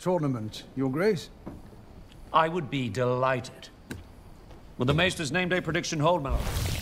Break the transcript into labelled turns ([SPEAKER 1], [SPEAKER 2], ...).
[SPEAKER 1] tournament, Your Grace?
[SPEAKER 2] I would be delighted. Will the Maester's name day prediction hold, my lord?